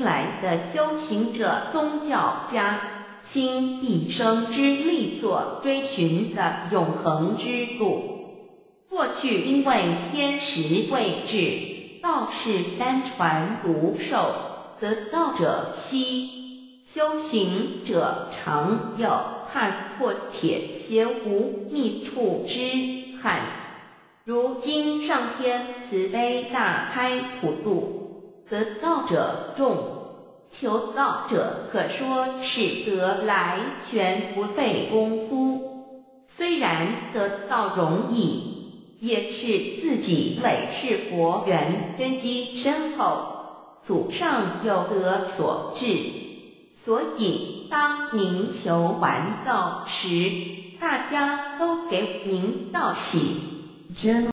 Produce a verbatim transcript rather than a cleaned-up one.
来的修行者、宗教家，倾一生之力所追寻的永恒之路。过去因为天时未至，道士单传独授，得道者稀，修行者常要看破铁鞋无觅处之憾。如今上天慈悲大开普渡，得道者众，求道者可说是得来全不费功夫。虽然得道容易，也是自己累世佛缘根基深厚，祖上有德所致。所以当您求完道时，大家都给您道喜。